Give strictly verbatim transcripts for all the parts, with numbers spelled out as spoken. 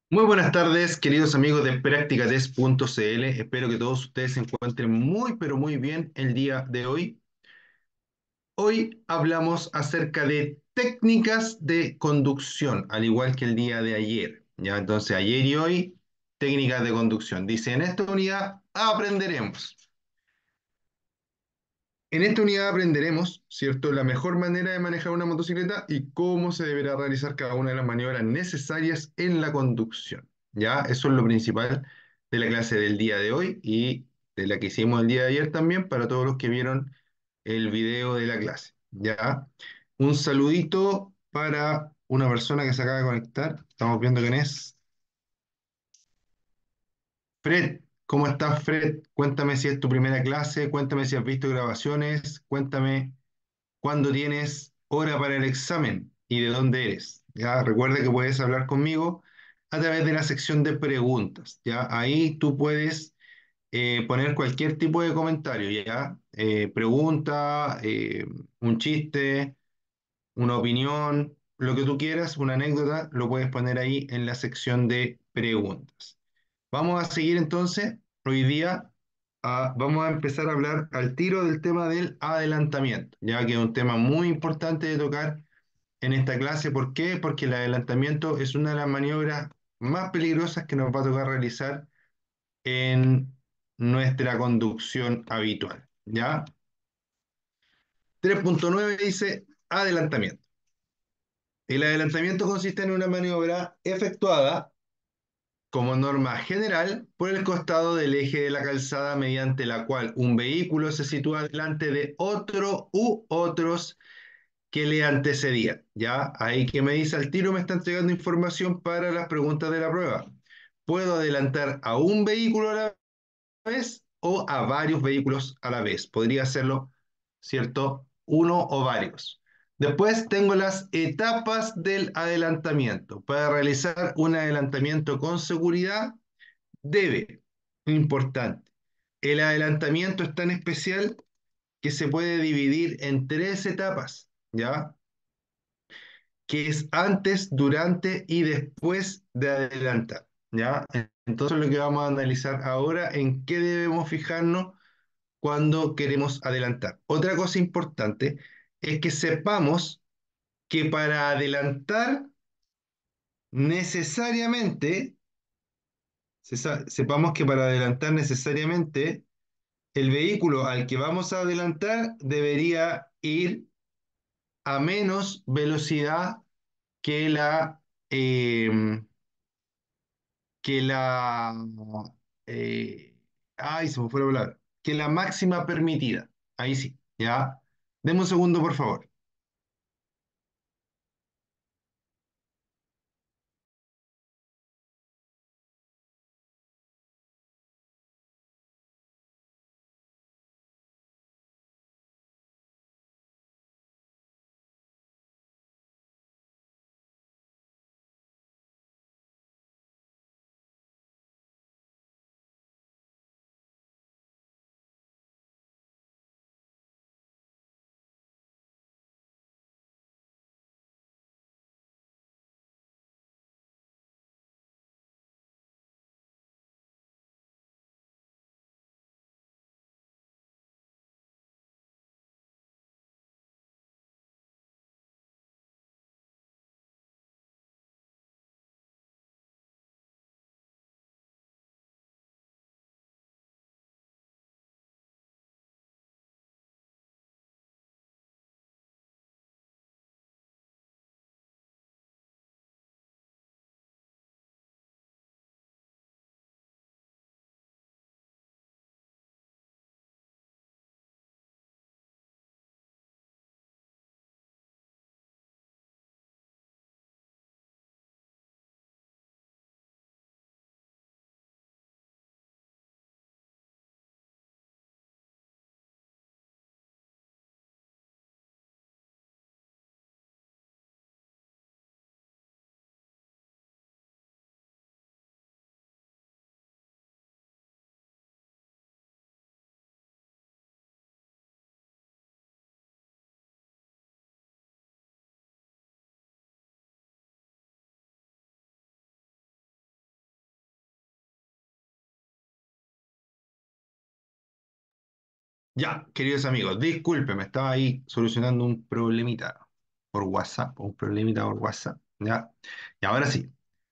Muy buenas tardes, queridos amigos de practicatest punto cl. Espero que todos ustedes se encuentren muy, pero muy bien el día de hoy. Hoy hablamos acerca de técnicas de conducción, al igual que el día de ayer. Ya, entonces, ayer y hoy, técnicas de conducción. Dice, en esta unidad aprenderemos. En esta unidad aprenderemos, ¿cierto?, la mejor manera de manejar una motocicleta y cómo se deberá realizar cada una de las maniobras necesarias en la conducción. ¿Ya? Eso es lo principal de la clase del día de hoy y de la que hicimos el día de ayer también para todos los que vieron el video de la clase. ¿Ya? Un saludito para una persona que se acaba de conectar. Estamos viendo quién es. Fred, ¿cómo estás, Fred? Cuéntame si es tu primera clase, cuéntame si has visto grabaciones, cuéntame cuándo tienes hora para el examen y de dónde eres. Ya recuerda que puedes hablar conmigo a través de la sección de preguntas. Ya ahí tú puedes eh, poner cualquier tipo de comentario. Ya Eh, pregunta, eh, un chiste, una opinión, lo que tú quieras, una anécdota, lo puedes poner ahí en la sección de preguntas. Vamos a seguir entonces. Hoy día ah, vamos a empezar a hablar al tiro del tema del adelantamiento, ya que es un tema muy importante de tocar en esta clase. ¿Por qué? Porque el adelantamiento es una de las maniobras más peligrosas que nos va a tocar realizar en nuestra conducción habitual. ¿Ya? tres punto nueve dice adelantamiento. El adelantamiento consiste en una maniobra efectuada como norma general por el costado del eje de la calzada mediante la cual un vehículo se sitúa delante de otro u otros que le antecedían. Ya, ahí que me dice al tiro me está entregando información para las preguntas de la prueba. ¿Puedo adelantar a un vehículo a la vez o a varios vehículos a la vez? Podría hacerlo, ¿cierto? Uno o varios. Después tengo las etapas del adelantamiento. Para realizar un adelantamiento con seguridad, debe, importante, el adelantamiento es tan especial que se puede dividir en tres etapas, ¿ya? Que es antes, durante y después de adelantar, ¿ya? Entonces lo que vamos a analizar ahora en qué debemos fijarnos cuando queremos adelantar. Otra cosa importante es que sepamos que para adelantar necesariamente, sepamos que para adelantar necesariamente el vehículo al que vamos a adelantar debería ir a menos velocidad que la, eh, que la, eh, ay, se me fue la palabra, que la máxima permitida. Ahí sí, ya. Deme un segundo, por favor. Ya, queridos amigos, disculpen, me estaba ahí solucionando un problemita por WhatsApp, un problemita por WhatsApp, ¿ya? Y ahora sí,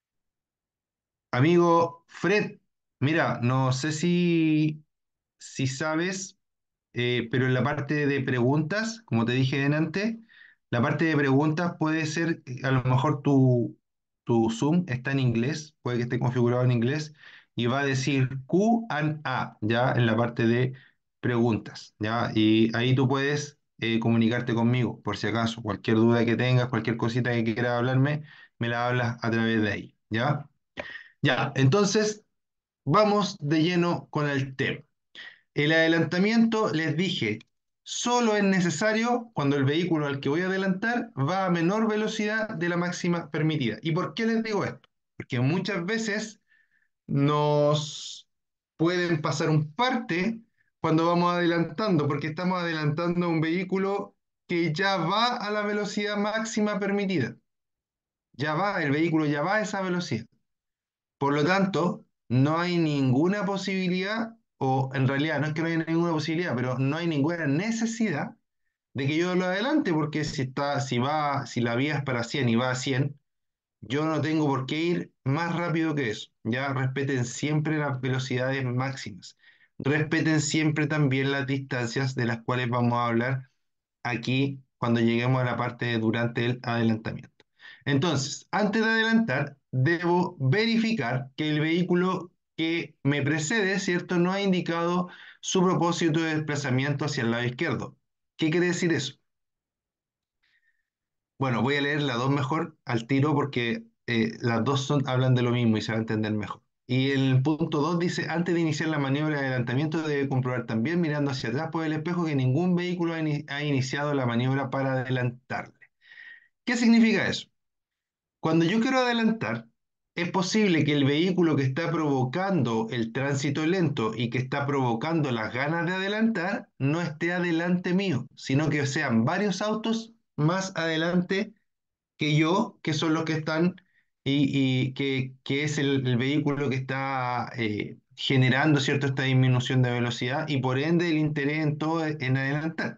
amigo Fred, mira, no sé si, si sabes, eh, pero en la parte de preguntas, como te dije antes, la parte de preguntas puede ser, eh, a lo mejor tu, tu Zoom está en inglés, puede que esté configurado en inglés, y va a decir Q and A, ya en la parte de preguntas, ya, y ahí tú puedes eh, comunicarte conmigo, por si acaso, cualquier duda que tengas, cualquier cosita que quieras hablarme, me la hablas a través de ahí, ya. Ya, entonces vamos de lleno con el tema. El adelantamiento, les dije, solo es necesario cuando el vehículo al que voy a adelantar va a menor velocidad de la máxima permitida. ¿Y por qué les digo esto? Porque muchas veces nos pueden pasar un parte cuando vamos adelantando, porque estamos adelantando un vehículo que ya va a la velocidad máxima permitida. Ya va, el vehículo ya va a esa velocidad. Por lo tanto, no hay ninguna posibilidad, o en realidad no es que no haya ninguna posibilidad, pero no hay ninguna necesidad de que yo lo adelante, porque si está, si va, si la vía es para cien y va a cien, yo no tengo por qué ir más rápido que eso. Ya respeten siempre las velocidades máximas. Respeten siempre también las distancias de las cuales vamos a hablar aquí cuando lleguemos a la parte de durante el adelantamiento. Entonces, antes de adelantar, debo verificar que el vehículo que me precede, ¿cierto?, no ha indicado su propósito de desplazamiento hacia el lado izquierdo. ¿Qué quiere decir eso? Bueno, voy a leer las dos mejor al tiro porque eh, las dos son, hablan de lo mismo y se va a entender mejor. Y el punto dos dice, antes de iniciar la maniobra de adelantamiento debe comprobar también mirando hacia atrás por el espejo que ningún vehículo ha, ini- ha iniciado la maniobra para adelantarle. ¿Qué significa eso? Cuando yo quiero adelantar, es posible que el vehículo que está provocando el tránsito lento y que está provocando las ganas de adelantar no esté adelante mío, sino que sean varios autos más adelante que yo, que son los que están y, y que, que es el, el vehículo que está eh, generando, ¿cierto?, esta disminución de velocidad y por ende el interés en todo en adelantar.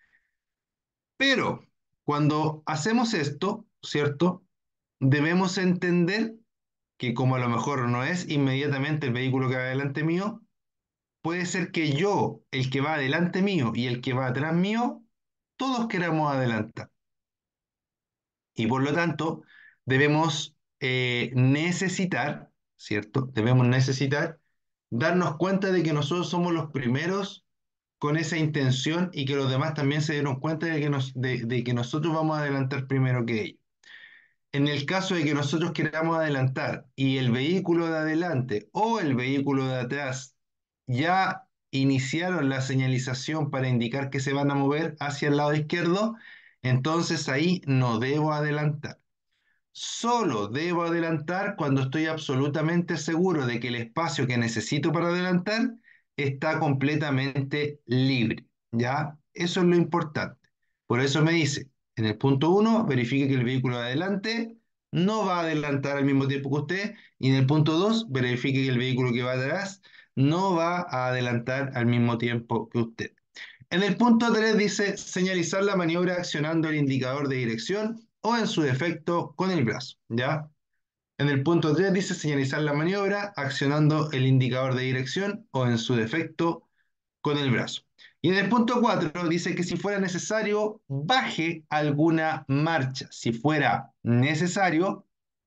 Pero cuando hacemos esto, ¿cierto? Debemos entender que como a lo mejor no es inmediatamente el vehículo que va adelante mío, puede ser que yo, el que va adelante mío y el que va atrás mío, todos queramos adelantar. Y por lo tanto, debemos eh, necesitar, ¿cierto? Debemos necesitar darnos cuenta de que nosotros somos los primeros con esa intención y que los demás también se dieron cuenta de que, nos, de, de que nosotros vamos a adelantar primero que ellos. En el caso de que nosotros queramos adelantar y el vehículo de adelante o el vehículo de atrás ya iniciaron la señalización para indicar que se van a mover hacia el lado izquierdo, entonces ahí no debo adelantar. Solo debo adelantar cuando estoy absolutamente seguro de que el espacio que necesito para adelantar está completamente libre. ¿Ya? Eso es lo importante. Por eso me dice, en el punto uno, verifique que el vehículo de adelante no va a adelantar al mismo tiempo que usted. Y en el punto dos, verifique que el vehículo que va atrás no va a adelantar al mismo tiempo que usted. En el punto tres dice señalizar la maniobra accionando el indicador de dirección o en su defecto con el brazo, ¿ya? En el punto tres dice señalizar la maniobra accionando el indicador de dirección o en su defecto con el brazo. Y en el punto cuatro dice que si fuera necesario, baje alguna marcha. Si fuera necesario,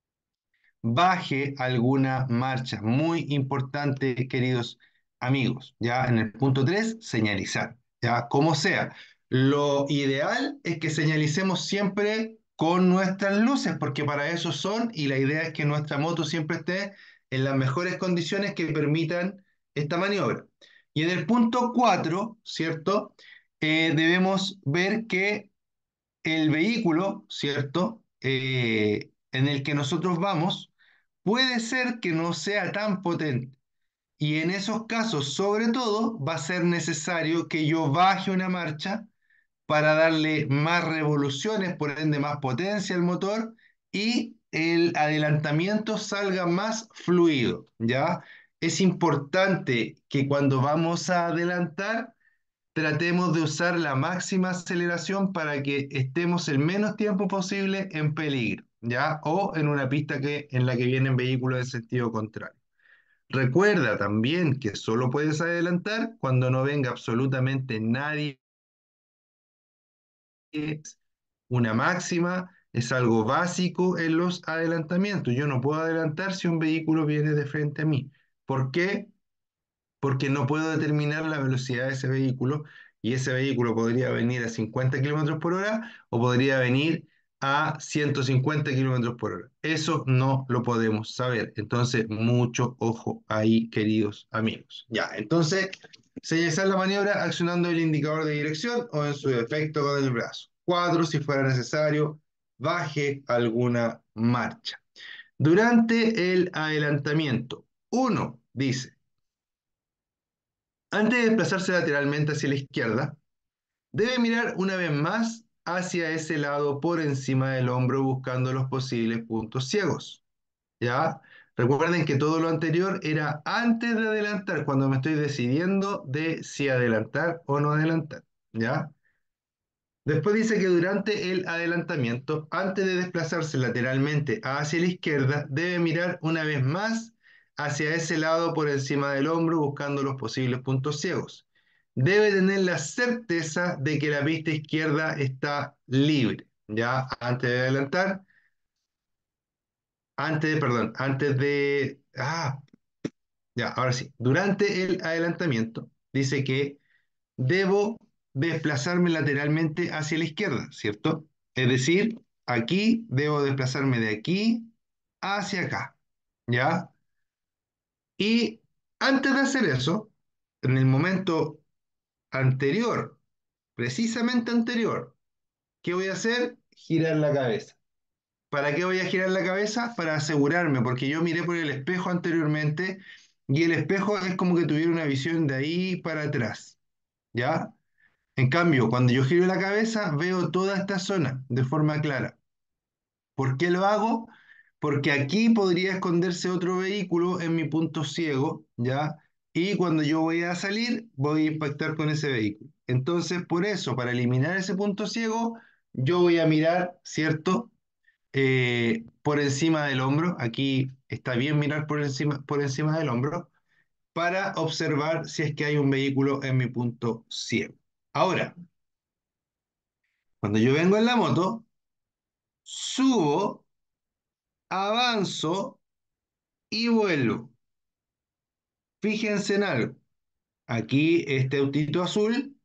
baje alguna marcha. Muy importante, queridos amigos. Ya en el punto tres señalizar. Ya como sea. Lo ideal es que señalicemos siempre con nuestras luces, porque para eso son, y la idea es que nuestra moto siempre esté en las mejores condiciones que permitan esta maniobra. Y en el punto cuatro, ¿cierto? Eh, debemos ver que el vehículo, ¿cierto? Eh, en el que nosotros vamos, puede ser que no sea tan potente. Y en esos casos, sobre todo, va a ser necesario que yo baje una marcha para darle más revoluciones, por ende más potencia al motor y el adelantamiento salga más fluido, ¿ya? Es importante que cuando vamos a adelantar, tratemos de usar la máxima aceleración para que estemos el menos tiempo posible en peligro, ¿ya? O en una pista que, en la que vienen vehículos en sentido contrario. Recuerda también que solo puedes adelantar cuando no venga absolutamente nadie. Es una máxima, es algo básico en los adelantamientos. Yo no puedo adelantar si un vehículo viene de frente a mí. ¿Por qué? Porque no puedo determinar la velocidad de ese vehículo y ese vehículo podría venir a cincuenta kilómetros por hora o podría venir a ciento cincuenta kilómetros por hora. Eso no lo podemos saber. Entonces, mucho ojo ahí, queridos amigos. Ya, entonces, señalizar la maniobra accionando el indicador de dirección o en su defecto con el brazo. Cuatro, si fuera necesario, baje alguna marcha. Durante el adelantamiento, uno dice, antes de desplazarse lateralmente hacia la izquierda, debe mirar una vez más hacia ese lado por encima del hombro buscando los posibles puntos ciegos. ¿Ya? Recuerden que todo lo anterior era antes de adelantar, cuando me estoy decidiendo de si adelantar o no adelantar. ¿Ya? Después dice que durante el adelantamiento, antes de desplazarse lateralmente hacia la izquierda, debe mirar una vez más hacia ese lado por encima del hombro buscando los posibles puntos ciegos. Debe tener la certeza de que la pista izquierda está libre. Ya antes de adelantar, antes de, perdón, antes de, ah, ya, ahora sí, durante el adelantamiento, dice que debo desplazarme lateralmente hacia la izquierda, ¿cierto? Es decir, aquí debo desplazarme de aquí hacia acá, ¿ya? Y antes de hacer eso, en el momento anterior, precisamente anterior, ¿qué voy a hacer? Girar la cabeza. ¿Para qué voy a girar la cabeza? Para asegurarme, porque yo miré por el espejo anteriormente y el espejo es como que tuviera una visión de ahí para atrás, ¿ya? En cambio, cuando yo giro la cabeza, veo toda esta zona de forma clara. ¿Por qué lo hago? Porque aquí podría esconderse otro vehículo en mi punto ciego, ¿ya? Y cuando yo voy a salir, voy a impactar con ese vehículo. Entonces, por eso, para eliminar ese punto ciego, yo voy a mirar, ¿cierto? Eh, por encima del hombro. Aquí está bien mirar por encima, por encima del hombro para observar si es que hay un vehículo en mi punto ciego. Ahora, cuando yo vengo en la moto, subo, avanzo y vuelo. Fíjense en algo. Aquí este autito azul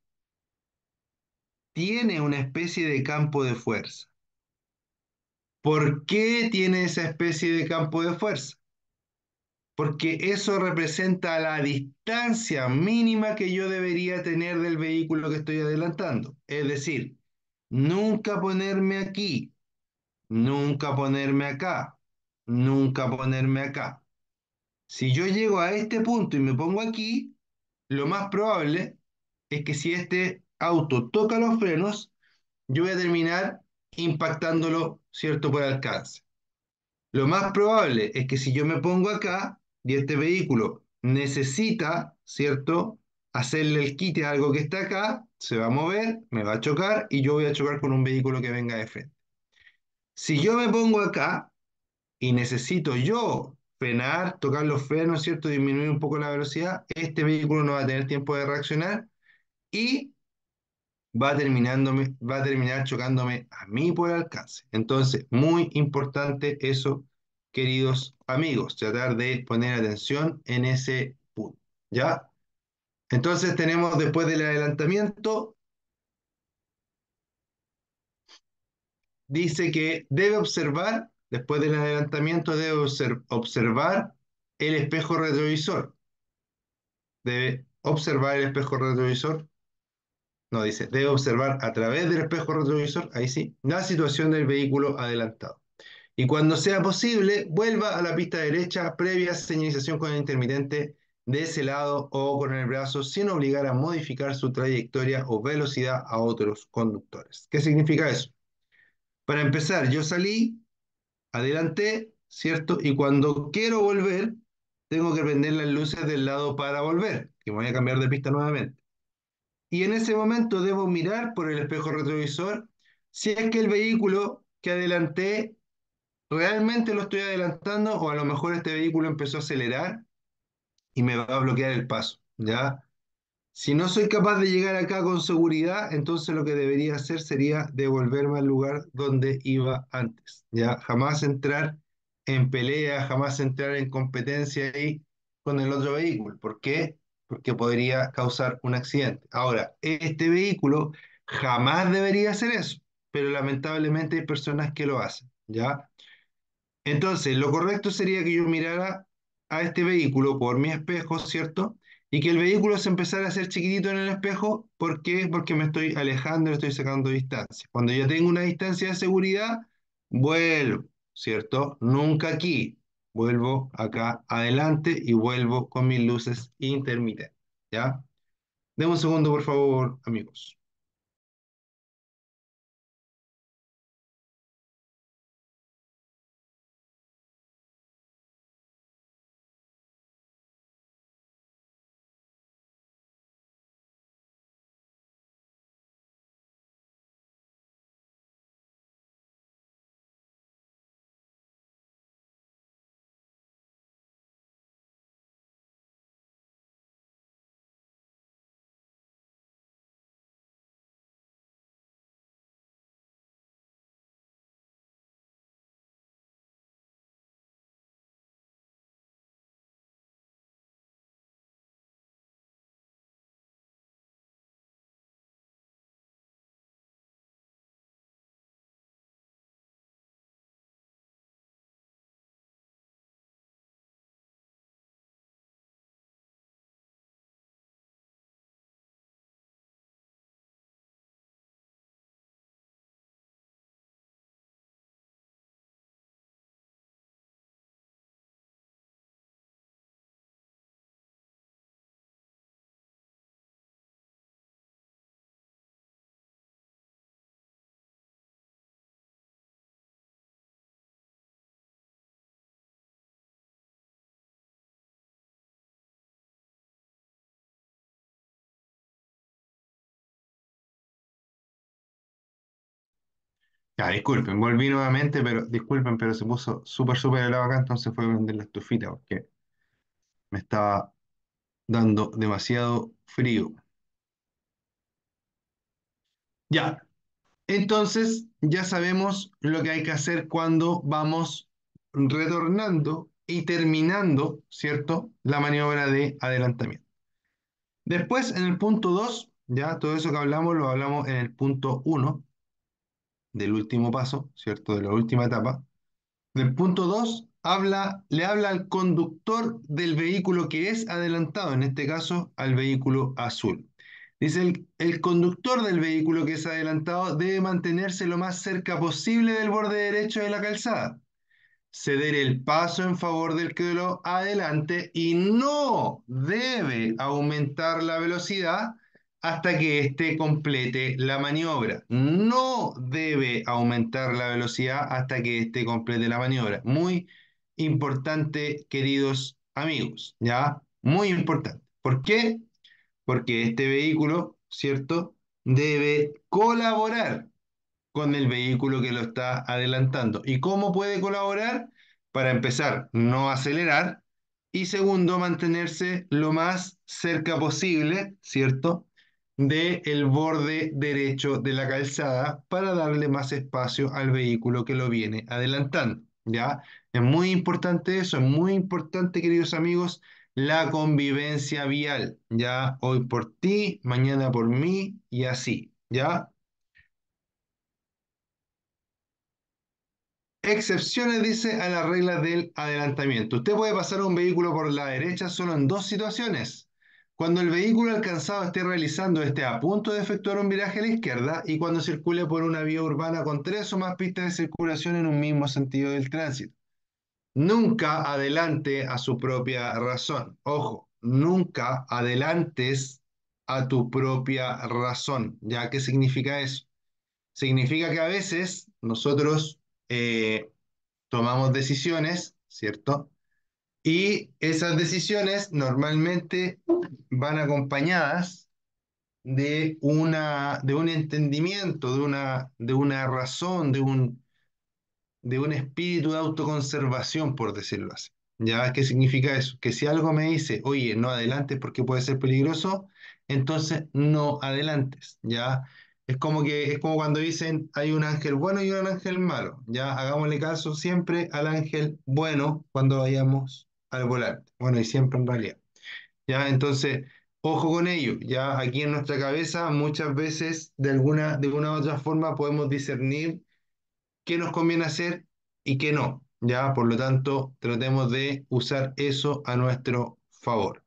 tiene una especie de campo de fuerza. ¿Por qué tiene esa especie de campo de fuerza? Porque eso representa la distancia mínima que yo debería tener del vehículo que estoy adelantando. Es decir, nunca ponerme aquí, nunca ponerme acá, nunca ponerme acá. Si yo llego a este punto y me pongo aquí, lo más probable es que si este auto toca los frenos, yo voy a terminar impactándolo, ¿cierto?, por alcance. Lo más probable es que si yo me pongo acá y este vehículo necesita, ¿cierto?, hacerle el quite a algo que está acá, se va a mover, me va a chocar y yo voy a chocar con un vehículo que venga de frente. Si yo me pongo acá, y necesito yo frenar, tocar los frenos, ¿cierto? Disminuir un poco la velocidad, este vehículo no va a tener tiempo de reaccionar y va, terminándome, va a terminar chocándome a mí por alcance. Entonces, muy importante eso, queridos amigos, tratar de poner atención en ese punto, ¿ya? Entonces tenemos después del adelantamiento, dice que debe observar, después del adelantamiento debe obser- observar el espejo retrovisor. Debe observar el espejo retrovisor. No, dice, debe observar a través del espejo retrovisor, ahí sí, la situación del vehículo adelantado. Y cuando sea posible, vuelva a la pista derecha previa señalización con el intermitente de ese lado o con el brazo sin obligar a modificar su trayectoria o velocidad a otros conductores. ¿Qué significa eso? Para empezar, yo salí, adelanté, ¿cierto? Y cuando quiero volver, tengo que prender las luces del lado para volver, que me voy a cambiar de pista nuevamente. y en ese momento debo mirar por el espejo retrovisor si es que el vehículo que adelanté realmente lo estoy adelantando o a lo mejor este vehículo empezó a acelerar y me va a bloquear el paso, ¿ya? Si no soy capaz de llegar acá con seguridad, entonces lo que debería hacer sería devolverme al lugar donde iba antes. Ya jamás entrar en pelea, jamás entrar en competencia ahí con el otro vehículo. ¿Por qué? Porque podría causar un accidente. Ahora, este vehículo jamás debería hacer eso, pero lamentablemente hay personas que lo hacen, ¿ya? Entonces, lo correcto sería que yo mirara a este vehículo por mi espejo, ¿cierto? Y que el vehículo se empezara a hacer chiquitito en el espejo. ¿Por qué? Porque me estoy alejando, le estoy sacando distancia. Cuando ya tengo una distancia de seguridad, vuelvo, ¿cierto? Nunca aquí. Vuelvo acá adelante y vuelvo con mis luces intermitentes, ¿ya? Deme un segundo, por favor, amigos. Ya, disculpen, volví nuevamente, pero disculpen, pero se puso súper, súper helado acá, entonces fue a prender la estufita porque me estaba dando demasiado frío. Ya, entonces ya sabemos lo que hay que hacer cuando vamos retornando y terminando, ¿cierto? La maniobra de adelantamiento. Después, en el punto dos, ya todo eso que hablamos lo hablamos en el punto uno del último paso, ¿cierto? De la última etapa. Del punto dos habla, le habla al conductor del vehículo que es adelantado, en este caso al vehículo azul. Dice, el, el conductor del vehículo que es adelantado debe mantenerse lo más cerca posible del borde derecho de la calzada, ceder el paso en favor del que lo adelante y no debe aumentar la velocidad hasta que éste complete la maniobra. No debe aumentar la velocidad hasta que éste complete la maniobra. Muy importante, queridos amigos, ¿ya? Muy importante. ¿Por qué? Porque este vehículo, ¿cierto? Debe colaborar con el vehículo que lo está adelantando. ¿Y cómo puede colaborar? Para empezar, no acelerar y segundo, mantenerse lo más cerca posible, ¿cierto? De el borde derecho de la calzada para darle más espacio al vehículo que lo viene adelantando, ¿ya? Es muy importante eso, es muy importante, queridos amigos, la convivencia vial, ¿ya? Hoy por ti, mañana por mí y así, ¿ya? Excepciones, dice, a las reglas del adelantamiento. Usted puede pasar un vehículo por la derecha solo en dos situaciones. Cuando el vehículo alcanzado esté realizando esté a punto de efectuar un viraje a la izquierda y cuando circule por una vía urbana con tres o más pistas de circulación en un mismo sentido del tránsito. Nunca adelante a su propia razón. Ojo, nunca adelantes a tu propia razón. ¿Ya qué significa eso? Significa que a veces nosotros eh, tomamos decisiones, ¿cierto? Y esas decisiones normalmente van acompañadas de una, de un entendimiento, de una, de una razón, de un, de un espíritu de autoconservación, por decirlo así. ¿Ya? ¿Qué significa eso? Que si algo me dice, oye, no adelantes porque puede ser peligroso, entonces no adelantes, ¿ya? Es como que, es como cuando dicen hay un ángel bueno y un ángel malo, ¿ya? Hagámosle caso siempre al ángel bueno cuando vayamos al volante. Bueno, y siempre en realidad. ¿Ya? Entonces, ojo con ello, ya aquí en nuestra cabeza muchas veces de alguna, de una u otra forma podemos discernir qué nos conviene hacer y qué no, ¿ya? Por lo tanto, tratemos de usar eso a nuestro favor.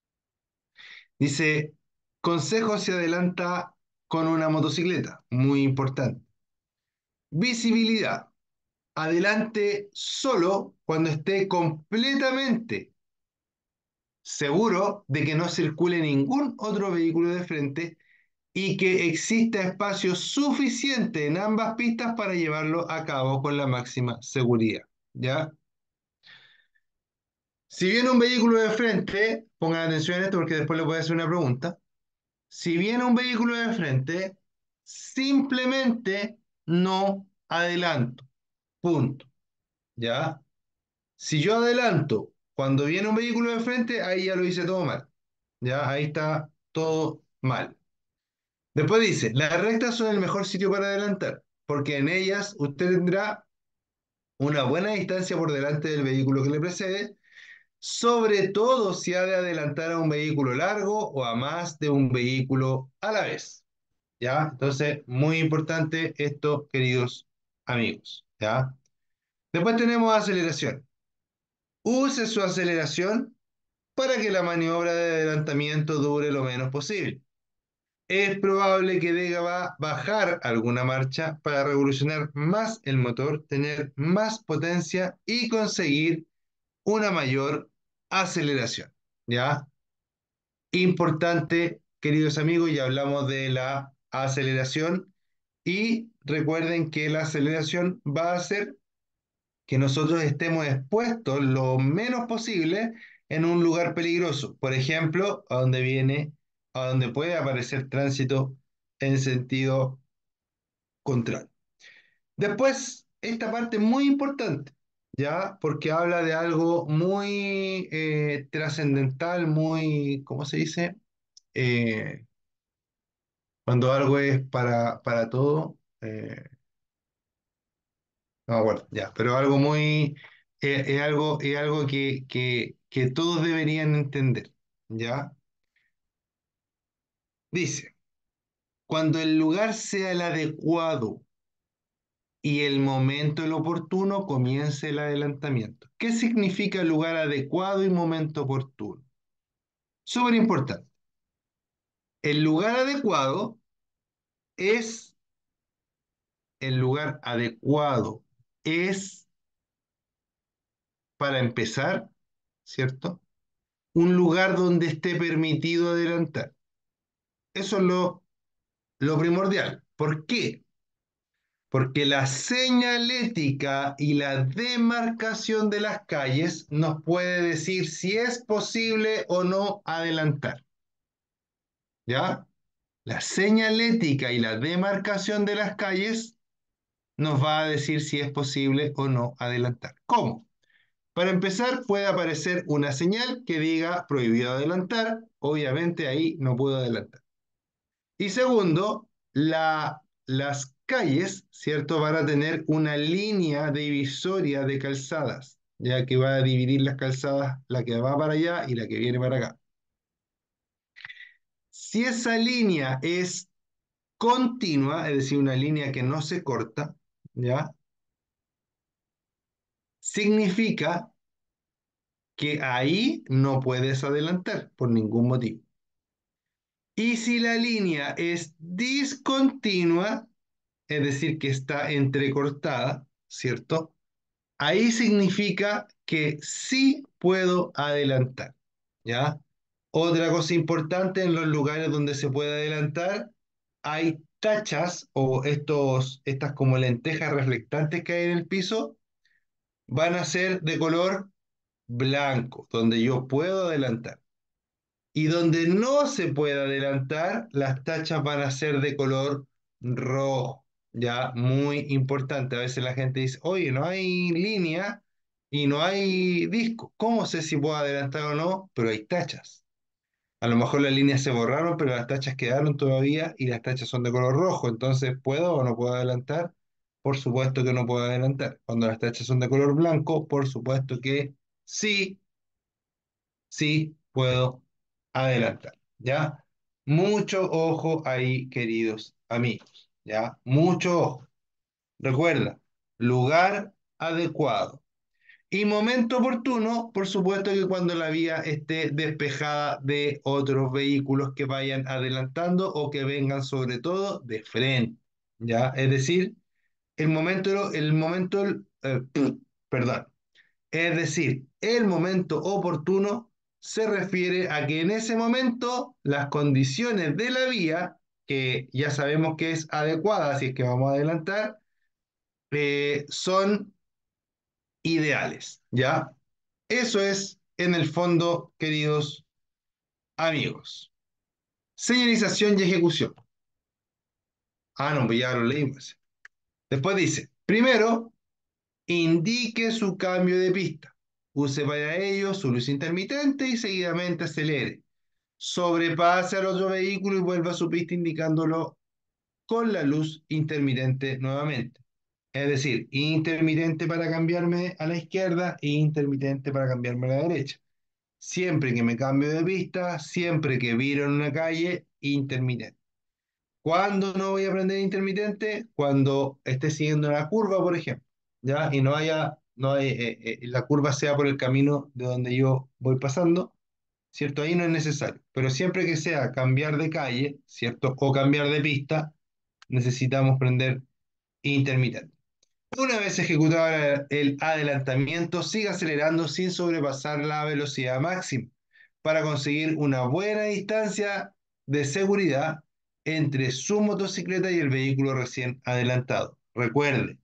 Dice, consejo se adelanta con una motocicleta, muy importante. Visibilidad, adelante solo cuando esté completamente seguro de que no circule ningún otro vehículo de frente y que exista espacio suficiente en ambas pistas para llevarlo a cabo con la máxima seguridad, ¿ya? Si viene un vehículo de frente, pongan atención a esto porque después le voy a hacer una pregunta. Si viene un vehículo de frente, simplemente no adelanto. Punto. ¿Ya? Si yo adelanto cuando viene un vehículo de frente, ahí ya lo hice todo mal. ¿Ya? Ahí está todo mal. Después dice, las rectas son el mejor sitio para adelantar, porque en ellas usted tendrá una buena distancia por delante del vehículo que le precede, sobre todo si ha de adelantar a un vehículo largo o a más de un vehículo a la vez. ¿Ya? Entonces, muy importante esto, queridos amigos. ¿Ya? Después tenemos aceleración. Use su aceleración para que la maniobra de adelantamiento dure lo menos posible. Es probable que deba bajar alguna marcha para revolucionar más el motor, tener más potencia y conseguir una mayor aceleración. ¿Ya? Importante, queridos amigos, ya hablamos de la aceleración y recuerden que la aceleración va a hacer que nosotros estemos expuestos lo menos posible en un lugar peligroso. Por ejemplo, a donde viene, a donde puede aparecer tránsito en sentido contrario. Después, esta parte es muy importante, ¿ya? Porque habla de algo muy eh, trascendental, muy, ¿cómo se dice? Eh, cuando algo es para, para todo, eh, no me acuerdo, ya, pero algo muy, eh, es algo, es algo que, que, que todos deberían entender, ¿ya? Dice, cuando el lugar sea el adecuado y el momento el oportuno, comience el adelantamiento. ¿Qué significa lugar adecuado y momento oportuno? Súper importante. El lugar adecuado es el lugar adecuado. Es, para empezar, ¿cierto? Un lugar donde esté permitido adelantar. Eso es lo, lo primordial. ¿Por qué? Porque la señalética y la demarcación de las calles nos puede decir si es posible o no adelantar. ¿Ya? La señalética y la demarcación de las calles nos va a decir si es posible o no adelantar. ¿Cómo? Para empezar, puede aparecer una señal que diga prohibido adelantar. Obviamente ahí no puedo adelantar. Y segundo, la, las calles, ¿cierto? Van a tener una línea divisoria de calzadas, ya que va a dividir las calzadas, la que va para allá y la que viene para acá. Si esa línea es continua, es decir, una línea que no se corta, ¿ya? Significa que ahí no puedes adelantar por ningún motivo. Y si la línea es discontinua, es decir, que está entrecortada, ¿cierto? Ahí significa que sí puedo adelantar, ¿ya? Otra cosa importante en los lugares donde se puede adelantar, hay tachas o estos, estas como lentejas reflectantes que hay en el piso, van a ser de color blanco, donde yo puedo adelantar. Y donde no se puede adelantar, las tachas van a ser de color rojo. Ya, muy importante. A veces la gente dice, oye, no hay línea y no hay disco. ¿Cómo sé si puedo adelantar o no? Pero hay tachas. A lo mejor las líneas se borraron, pero las tachas quedaron todavía y las tachas son de color rojo. Entonces, ¿puedo o no puedo adelantar? Por supuesto que no puedo adelantar. Cuando las tachas son de color blanco, por supuesto que sí, sí puedo adelantar. ¿Ya? Mucho ojo ahí, queridos amigos. ¿Ya? Mucho ojo. Recuerda, lugar adecuado. Y momento oportuno, por supuesto que cuando la vía esté despejada de otros vehículos que vayan adelantando o que vengan sobre todo de frente, ¿ya? Es decir, el momento, el momento, eh, perdón, es decir, el momento oportuno se refiere a que en ese momento las condiciones de la vía, que ya sabemos que es adecuada, así es que vamos a adelantar, eh, son ideales, ¿ya? Eso es, en el fondo, queridos amigos. Señalización y ejecución. Ah, no, pues ya lo leímos. Después dice, primero, indique su cambio de pista. Use para ello su luz intermitente y seguidamente acelere. Sobrepase al otro vehículo y vuelva a su pista indicándolo con la luz intermitente nuevamente. Es decir, intermitente para cambiarme a la izquierda e intermitente para cambiarme a la derecha. Siempre que me cambio de pista, siempre que viro en una calle, intermitente. ¿Cuándo no voy a aprender intermitente? Cuando esté siguiendo una curva, por ejemplo, ¿ya? Y no haya, no hay, eh, eh, la curva sea por el camino de donde yo voy pasando, ¿cierto? Ahí no es necesario. Pero siempre que sea cambiar de calle, ¿cierto? O cambiar de pista, necesitamos prender intermitente. Una vez ejecutado el adelantamiento, siga acelerando sin sobrepasar la velocidad máxima para conseguir una buena distancia de seguridad entre su motocicleta y el vehículo recién adelantado. Recuerde,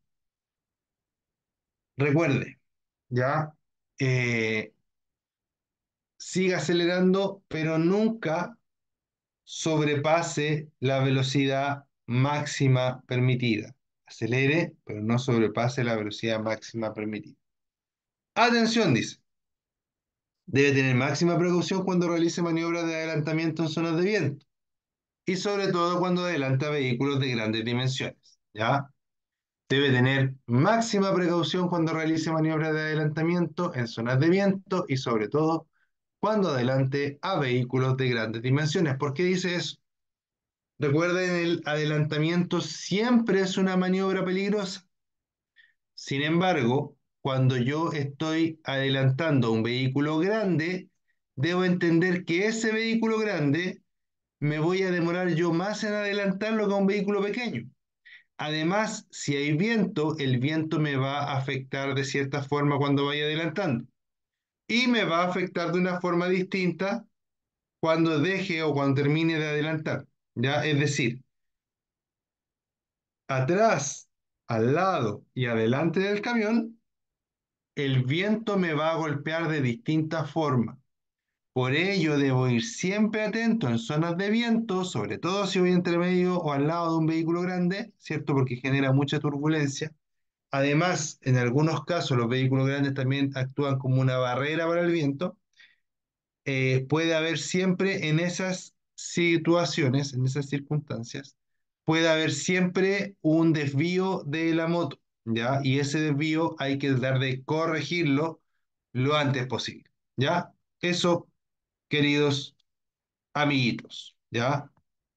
recuerde, ya, eh, siga acelerando, pero nunca sobrepase la velocidad máxima permitida. Acelere, pero no sobrepase la velocidad máxima permitida. Atención, dice. Debe tener máxima precaución cuando realice maniobras de adelantamiento en zonas de viento y sobre todo cuando adelanta vehículos de grandes dimensiones. ¿Ya? Debe tener máxima precaución cuando realice maniobras de adelantamiento en zonas de viento y sobre todo cuando adelante a vehículos de grandes dimensiones. ¿Por qué dice eso? Recuerden, el adelantamiento siempre es una maniobra peligrosa. Sin embargo, cuando yo estoy adelantando a un vehículo grande, debo entender que ese vehículo grande me voy a demorar yo más en adelantarlo que a un vehículo pequeño. Además, si hay viento, el viento me va a afectar de cierta forma cuando vaya adelantando. Y me va a afectar de una forma distinta cuando deje o cuando termine de adelantar. ¿Ya? Es decir, atrás, al lado y adelante del camión, el viento me va a golpear de distintas formas. Por ello debo ir siempre atento en zonas de viento, sobre todo si voy entre medio o al lado de un vehículo grande, ¿cierto? Porque genera mucha turbulencia. Además, en algunos casos los vehículos grandes también actúan como una barrera para el viento. Eh, puede haber siempre en esas situaciones, en esas circunstancias, puede haber siempre un desvío de la moto, ¿ya? Y ese desvío hay que tratar de corregirlo lo antes posible, ¿ya? Eso, queridos amiguitos, ¿ya?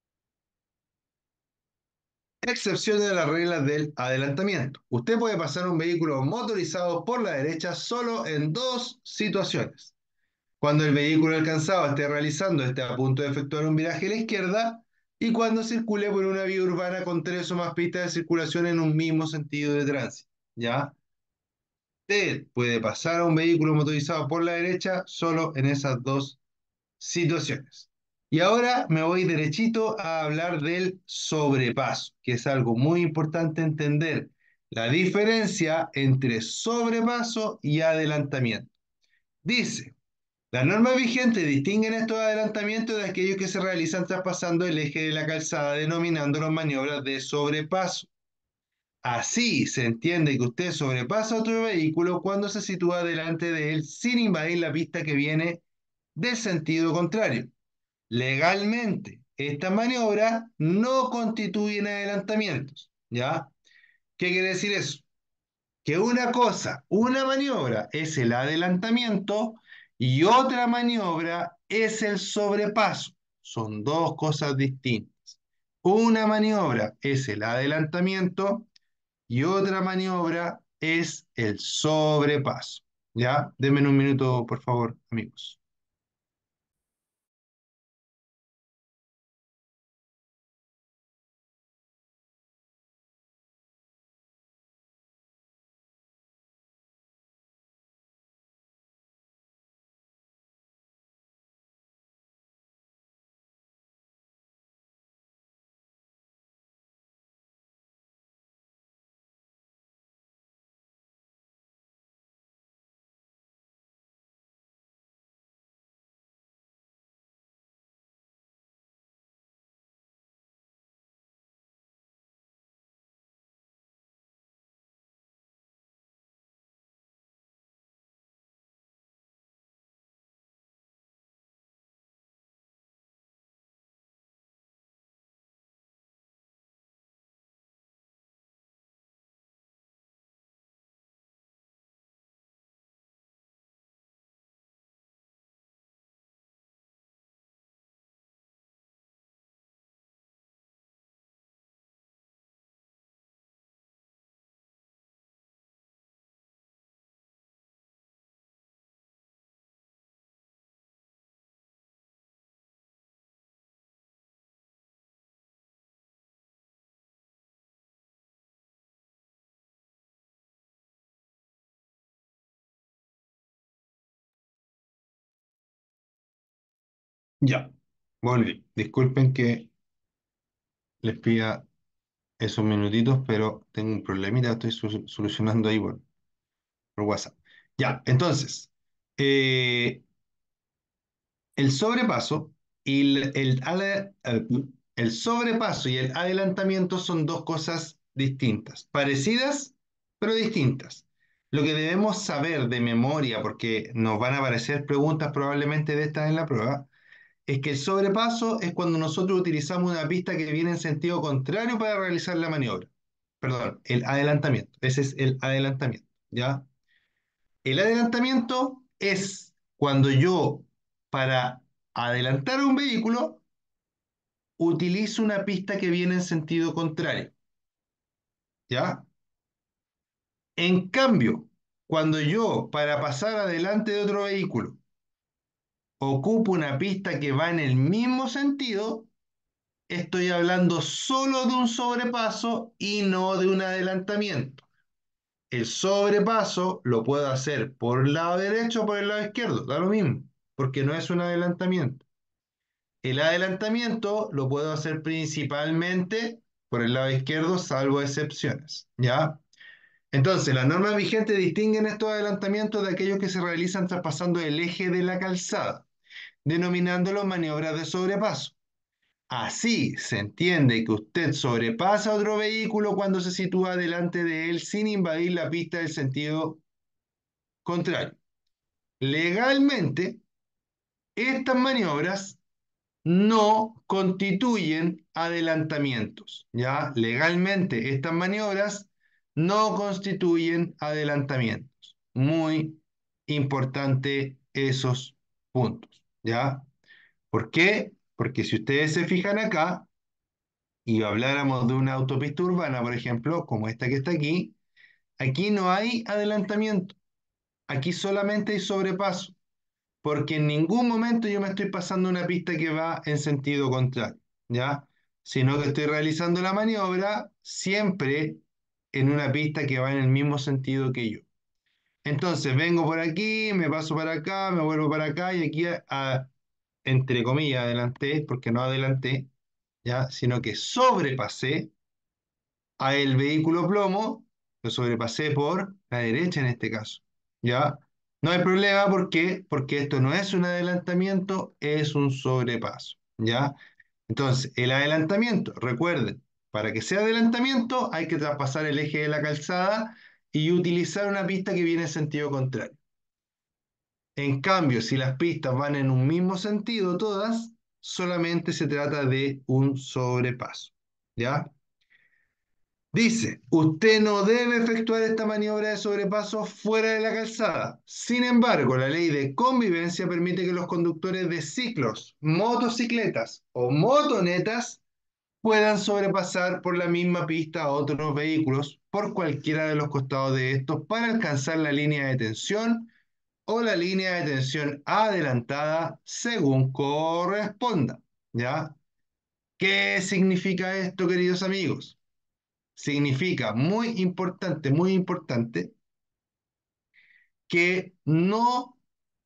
Excepciones de las reglas del adelantamiento. Usted puede pasar un vehículo motorizado por la derecha solo en dos situaciones: cuando el vehículo alcanzado esté realizando, esté a punto de efectuar un viraje a la izquierda, y cuando circule por una vía urbana con tres o más pistas de circulación en un mismo sentido de tránsito. ¿Ya? Usted puede pasar a un vehículo motorizado por la derecha solo en esas dos situaciones. Y ahora me voy derechito a hablar del sobrepaso, que es algo muy importante entender: la diferencia entre sobrepaso y adelantamiento. Dice, Las normas vigentes distinguen estos adelantamientos de aquellos que se realizan traspasando el eje de la calzada, denominándolos maniobras de sobrepaso. Así se entiende que usted sobrepasa otro vehículo cuando se sitúa delante de él sin invadir la pista que viene del sentido contrario. Legalmente, estas maniobras no constituyen adelantamientos, ¿ya? ¿Qué quiere decir eso? Que una cosa, una maniobra es el adelantamiento y otra maniobra es el sobrepaso. Son dos cosas distintas. Una maniobra es el adelantamiento y otra maniobra es el sobrepaso. ¿Ya? Denme un minuto, por favor, amigos. Ya. Bueno, disculpen que les pida esos minutitos, pero tengo un problemita, estoy su- solucionando ahí por, por WhatsApp. Ya, entonces, eh, el sobrepaso y el, el, ale- el- el sobrepaso y el adelantamiento son dos cosas distintas, parecidas, pero distintas. Lo que debemos saber de memoria, porque nos van a aparecer preguntas probablemente de estas en la prueba, es que el sobrepaso es cuando nosotros utilizamos una pista que viene en sentido contrario para realizar la maniobra. Perdón, el adelantamiento. Ese es el adelantamiento, ¿ya? El adelantamiento es cuando yo, para adelantar a un vehículo, utilizo una pista que viene en sentido contrario, ¿ya? En cambio, cuando yo, para pasar adelante de otro vehículo, ocupo una pista que va en el mismo sentido, estoy hablando solo de un sobrepaso y no de un adelantamiento. El sobrepaso lo puedo hacer por el lado derecho o por el lado izquierdo, da lo mismo, porque no es un adelantamiento. El adelantamiento lo puedo hacer principalmente por el lado izquierdo, salvo excepciones, ¿ya? Entonces, las normas vigentes distinguen estos adelantamientos de aquellos que se realizan traspasando el eje de la calzada, denominándolos maniobras de sobrepaso. Así se entiende que usted sobrepasa a otro vehículo cuando se sitúa delante de él sin invadir la pista del sentido contrario. Legalmente, estas maniobras no constituyen adelantamientos, ¿ya? Legalmente, estas maniobras no constituyen adelantamientos. Muy importante esos puntos, ¿ya? ¿Por qué? Porque si ustedes se fijan acá, y habláramos de una autopista urbana, por ejemplo, como esta que está aquí, aquí no hay adelantamiento, aquí solamente hay sobrepaso, porque en ningún momento yo me estoy pasando una pista que va en sentido contrario, ¿ya? Sino que estoy realizando la maniobra siempre en una pista que va en el mismo sentido que yo. Entonces vengo por aquí, me paso para acá, me vuelvo para acá y aquí, a- a- entre comillas, adelanté, porque no adelanté, ¿ya? Sino que sobrepasé a el vehículo plomo, lo sobrepasé por la derecha en este caso, ¿ya? No hay problema, ¿por qué? Porque esto no es un adelantamiento, es un sobrepaso, ¿ya? Entonces, el adelantamiento, recuerden, para que sea adelantamiento hay que traspasar el eje de la calzada y utilizar una pista que viene en sentido contrario. En cambio, si las pistas van en un mismo sentido todas, solamente se trata de un sobrepaso, ¿ya? Dice, usted no debe efectuar esta maniobra de sobrepaso fuera de la calzada. Sin embargo, la ley de convivencia permite que los conductores de ciclos, motocicletas o motonetas puedan sobrepasar por la misma pista a otros vehículos por cualquiera de los costados de estos para alcanzar la línea de tensión o la línea de tensión adelantada según corresponda. ¿Ya? ¿Qué significa esto, queridos amigos? Significa muy importante, muy importante, que no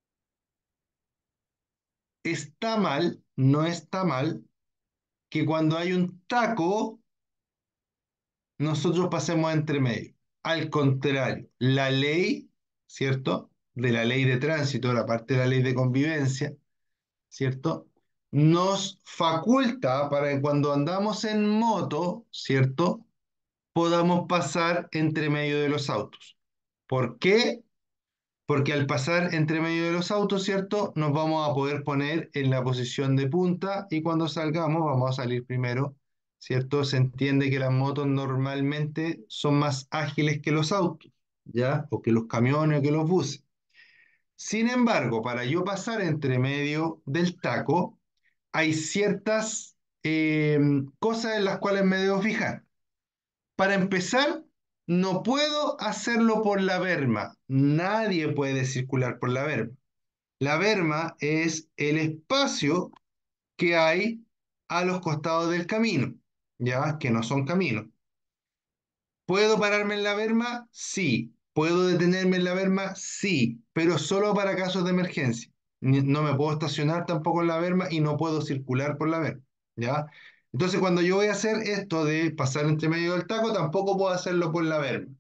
está mal, no está mal que cuando hay un taco nosotros pasemos entre medio. Al contrario, la ley, ¿cierto? De la ley de tránsito, la parte de la ley de convivencia, ¿cierto? Nos faculta para que cuando andamos en moto, ¿cierto? Podamos pasar entre medio de los autos. ¿Por qué? Porque al pasar entre medio de los autos, ¿cierto? Nos vamos a poder poner en la posición de punta y cuando salgamos vamos a salir primero, ¿cierto? Se entiende que las motos normalmente son más ágiles que los autos, ¿ya? O que los camiones o que los buses. Sin embargo, para yo pasar entre medio del taco, hay ciertas eh, cosas en las cuales me debo fijar. Para empezar, no puedo hacerlo por la berma. Nadie puede circular por la berma. La berma es el espacio que hay a los costados del camino, ya que no son caminos. ¿Puedo pararme en la berma? Sí. ¿Puedo detenerme en la berma? Sí, pero solo para casos de emergencia. Ni- No me puedo estacionar tampoco en la berma y no puedo circular por la berma, ¿ya? Entonces, cuando yo voy a hacer esto de pasar entre medio del taco, tampoco puedo hacerlo por la berma.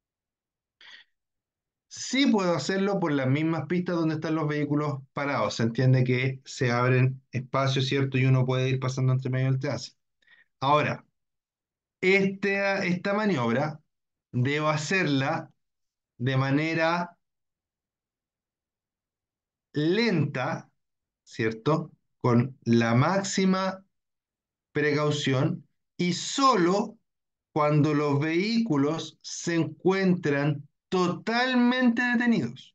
Sí puedo hacerlo por las mismas pistas donde están los vehículos parados. Se entiende que se abren espacios, ¿cierto? Y uno puede ir pasando entre medio del tránsito. Ahora, este- esta maniobra debo hacerla de manera lenta, ¿cierto? Con la máxima precaución y solo cuando los vehículos se encuentran totalmente detenidos.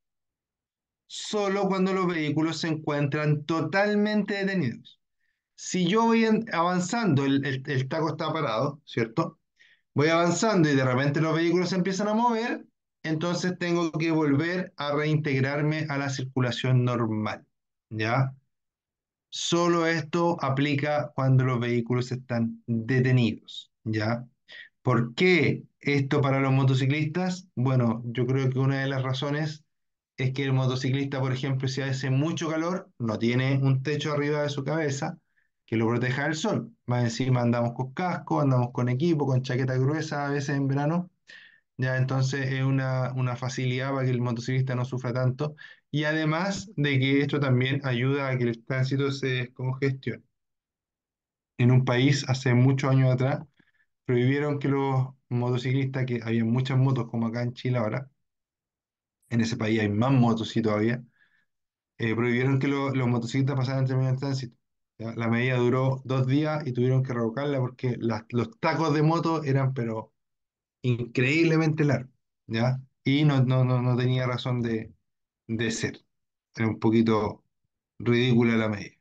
Solo cuando los vehículos se encuentran totalmente detenidos. Si yo voy en- avanzando, el, el- el taco está parado, ¿cierto? Voy avanzando y de repente los vehículos se empiezan a mover, entonces tengo que volver a reintegrarme a la circulación normal, ¿ya? Solo esto aplica cuando los vehículos están detenidos, ¿ya? ¿Por qué esto para los motociclistas? Bueno, yo creo que una de las razones es que el motociclista, por ejemplo, si hace mucho calor, no tiene un techo arriba de su cabeza que lo proteja del sol. Más encima andamos con casco, andamos con equipo, con chaqueta gruesa a veces en verano. Ya, entonces es una, una facilidad para que el motociclista no sufra tanto. Y además de que esto también ayuda a que el tránsito se descongestione. En un país, hace muchos años atrás, prohibieron que los motociclistas, que había muchas motos como acá en Chile ahora, en ese país hay más motos sí todavía, eh, prohibieron que lo- los motociclistas pasaran entre medio del tránsito. ¿Ya? La medida duró dos días y tuvieron que revocarla porque las- los tacos de moto eran pero increíblemente largos, ¿ya? Y no, no, no, no tenía razón de, de ser. Era un poquito ridícula la medida.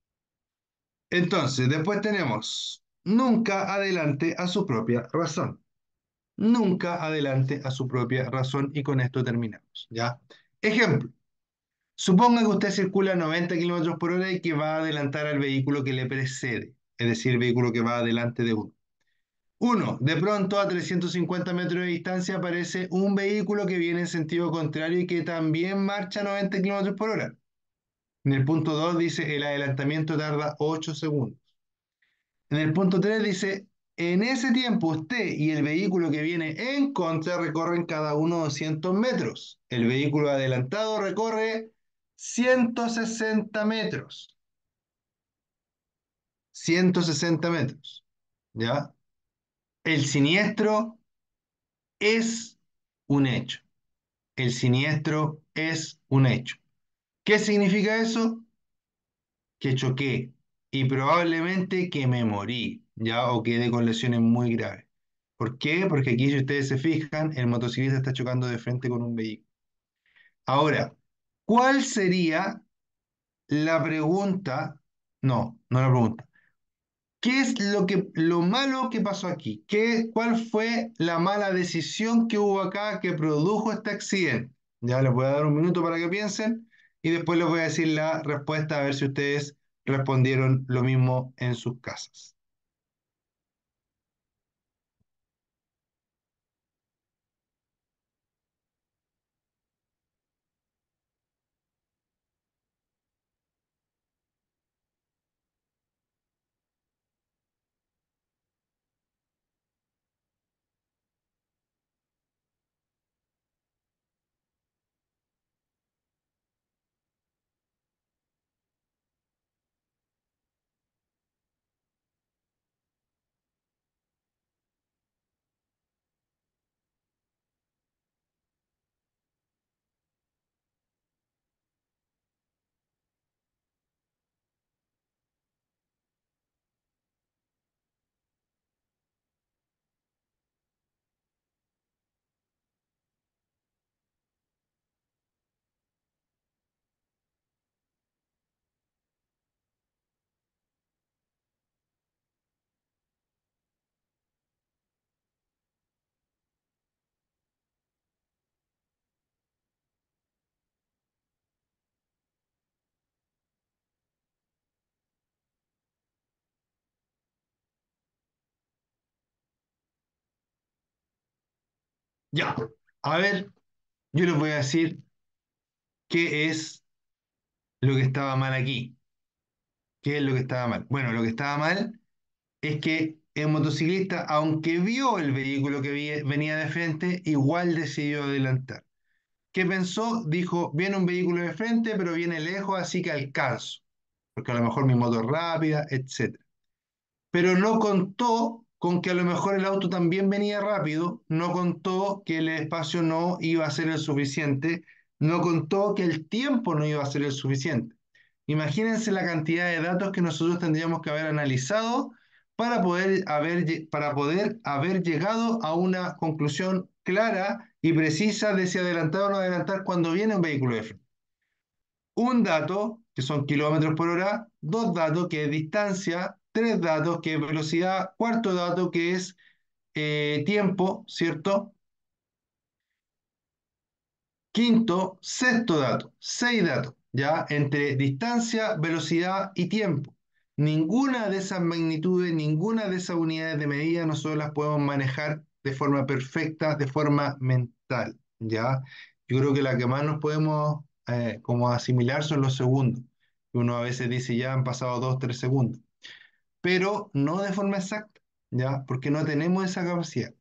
Entonces, después tenemos, nunca adelante a su propia razón. Nunca adelante a su propia razón y con esto terminamos, ¿ya? Ejemplo, suponga que usted circula a noventa kilómetros por hora y que va a adelantar al vehículo que le precede, es decir, el vehículo que va adelante de uno. Uno, de pronto a trescientos cincuenta metros de distancia aparece un vehículo que viene en sentido contrario y que también marcha a noventa kilómetros por hora. En el punto dos dice el adelantamiento tarda ocho segundos. En el punto tres dice En ese tiempo usted y el vehículo que viene en contra recorren cada uno doscientos metros. El vehículo adelantado recorre ciento sesenta metros. Ciento sesenta metros. ¿Ya? El siniestro es un hecho. El siniestro es un hecho. ¿Qué significa eso? Que choqué y probablemente que me morí, ¿ya? O quedé con lesiones muy graves. ¿Por qué? Porque aquí, si ustedes se fijan, el motociclista está chocando de frente con un vehículo. Ahora, ¿cuál sería la pregunta? No, no la pregunta. ¿Qué es lo que, lo malo que pasó aquí? ¿Qué, cuál fue la mala decisión que hubo acá que produjo este accidente? Ya les voy a dar un minuto para que piensen y después les voy a decir la respuesta a ver si ustedes respondieron lo mismo en sus casas. Ya, a ver, yo les voy a decir qué es lo que estaba mal aquí. ¿Qué es lo que estaba mal? Bueno, lo que estaba mal es que el motociclista, aunque vio el vehículo que vi- venía de frente, igual decidió adelantar. ¿Qué pensó? Dijo, viene un vehículo de frente, pero viene lejos, así que alcanzo, porque a lo mejor mi moto es rápida, etcétera. Pero no contó con que a lo mejor el auto también venía rápido, no contó que el espacio no iba a ser el suficiente, no contó que el tiempo no iba a ser el suficiente. Imagínense la cantidad de datos que nosotros tendríamos que haber analizado para poder haber, para poder haber llegado a una conclusión clara y precisa de si adelantar o no adelantar cuando viene un vehículo de frente. Un dato, que son kilómetros por hora, dos datos, que es distancia, tres datos, que es velocidad, cuarto dato, que es eh, tiempo, ¿cierto? Quinto, sexto dato, seis datos, ¿ya? Entre distancia, velocidad y tiempo. Ninguna de esas magnitudes, ninguna de esas unidades de medida nosotros las podemos manejar de forma perfecta, de forma mental, ¿ya? Yo creo que la que más nos podemos eh, como asimilar son los segundos. Uno a veces dice ya han pasado dos, tres segundos, pero no de forma exacta, ¿ya? Porque no tenemos esa capacidad.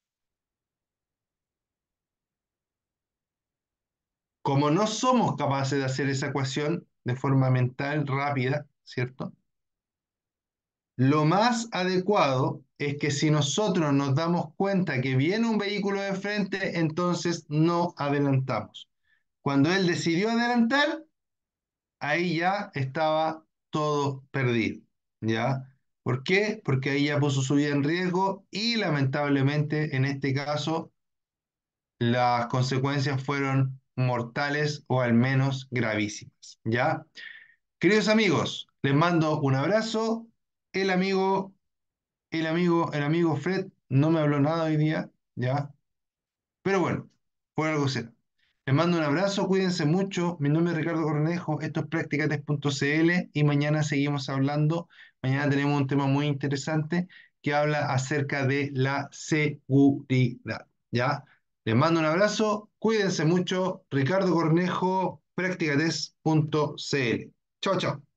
Como no somos capaces de hacer esa ecuación de forma mental rápida, ¿cierto? Lo más adecuado es que si nosotros nos damos cuenta que viene un vehículo de frente, entonces no adelantamos. Cuando él decidió adelantar, ahí ya estaba todo perdido, ¿ya? ¿Por qué? Porque ahí ya puso su vida en riesgo y lamentablemente en este caso las consecuencias fueron mortales o al menos gravísimas, ¿ya? Queridos amigos, les mando un abrazo. El amigo, el amigo, el amigo Fred no me habló nada hoy día, ¿ya? Pero bueno, por algo será. Les mando un abrazo, cuídense mucho. Mi nombre es Ricardo Cornejo, esto es practicates punto c l y mañana seguimos hablando. Mañana tenemos un tema muy interesante que habla acerca de la seguridad, ¿ya? Les mando un abrazo, cuídense mucho. Ricardo Cornejo, practicates punto c l. Chao, chao.